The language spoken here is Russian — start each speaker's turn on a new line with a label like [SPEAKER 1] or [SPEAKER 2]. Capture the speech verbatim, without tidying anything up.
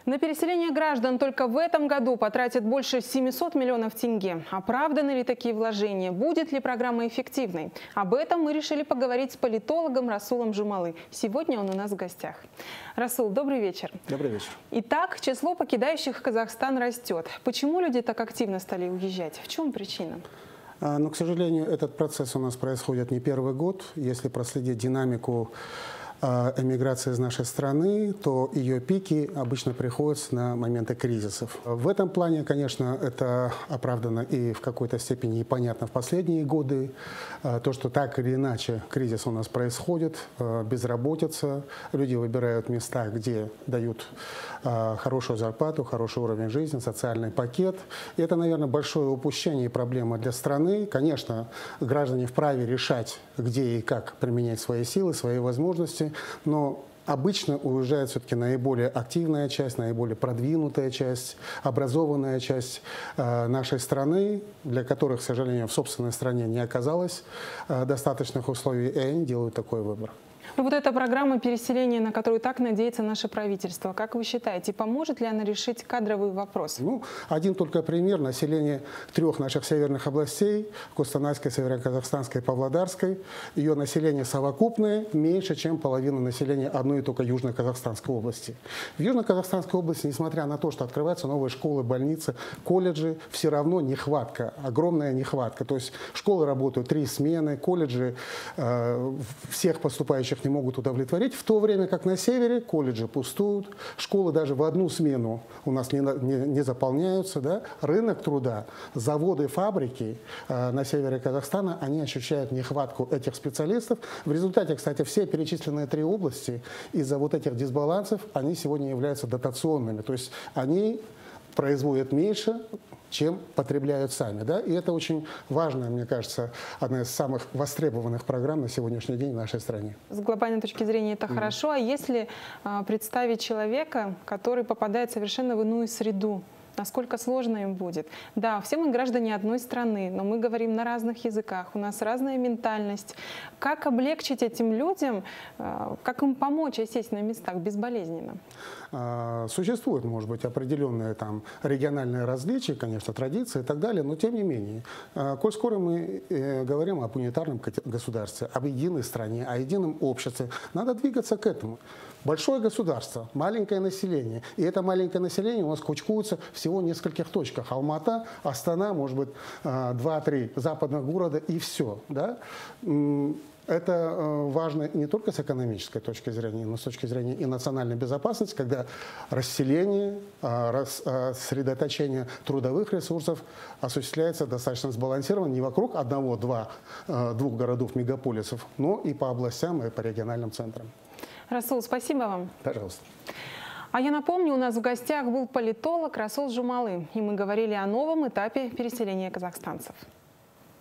[SPEAKER 1] На переселение граждан только в этом году потратят больше семисот миллионов тенге. Оправданы ли такие вложения? Будет ли программа эффективной? Об этом мы решили поговорить с политологом Расулом Жумалы. Сегодня он у нас в гостях. Расул, добрый вечер.
[SPEAKER 2] Добрый вечер.
[SPEAKER 1] Итак, число покидающих Казахстан растет. Почему люди так активно стали уезжать? В чем причина?
[SPEAKER 2] Но, к сожалению, этот процесс у нас происходит не первый год. Если проследить динамику эмиграции из нашей страны, то ее пики обычно приходятся на моменты кризисов. В этом плане, конечно, это оправдано и в какой-то степени и понятно в последние годы. То, что так или иначе кризис у нас происходит, безработица, люди выбирают места, где дают хорошую зарплату, хороший уровень жизни, социальный пакет. И это, наверное, большое упущение и проблема для страны. Конечно, граждане вправе решать, где и как применять свои силы, свои возможности, но обычно уезжает все-таки наиболее активная часть, наиболее продвинутая часть, образованная часть э, нашей страны, для которых, к сожалению, в собственной стране не оказалось э, достаточных условий, и они делают такой выбор.
[SPEAKER 1] Ну, вот эта программа переселения, на которую так надеется наше правительство, как вы считаете, поможет ли она решить кадровый вопрос?
[SPEAKER 2] Ну, один только пример. Население трех наших северных областей, Костанайской, Северо-Казахстанской и Павлодарской, ее население совокупное меньше, чем половина населения одной только Южно-Казахстанской области. В Южно-Казахстанской области, несмотря на то, что открываются новые школы, больницы, колледжи, все равно нехватка, огромная нехватка. То есть школы работают три смены, колледжи э, всех поступающих не могут удовлетворить, в то время как на севере колледжи пустуют, школы даже в одну смену у нас не, не, не заполняются. Да? Рынок труда, заводы, фабрики э, на севере Казахстана, они ощущают нехватку этих специалистов. В результате, кстати, все перечисленные три области из-за вот этих дисбалансов, они сегодня являются дотационными. То есть они производят меньше, чем потребляют сами. Да? И это очень важная, мне кажется, одна из самых востребованных программ на сегодняшний день в нашей стране.
[SPEAKER 1] С глобальной точки зрения это mm. хорошо. А если а, представить человека, который попадает совершенно в иную среду, насколько сложно им будет? Да, все мы граждане одной страны, но мы говорим на разных языках, у нас разная ментальность. Как облегчить этим людям, как им помочь осесть на местах безболезненно?
[SPEAKER 2] Существуют, может быть, определенные там региональные различия, конечно, традиции и так далее, но тем не менее, коль скоро мы говорим об унитарном государстве, об единой стране, о едином обществе, надо двигаться к этому. Большое государство, маленькое население. И это маленькое население у нас кучкуется всего в нескольких точках. Алмата, Астана, может быть, два-три западных города и все. Да? Это важно не только с экономической точки зрения, но с точки зрения и национальной безопасности, когда расселение, сосредоточение трудовых ресурсов осуществляется достаточно сбалансированно не вокруг одного-двух городов-мегаполисов, но и по областям, и по региональным центрам.
[SPEAKER 1] Расул, спасибо вам.
[SPEAKER 2] Пожалуйста.
[SPEAKER 1] А я напомню, у нас в гостях был политолог Расул Жумалы, и мы говорили о новом этапе переселения казахстанцев.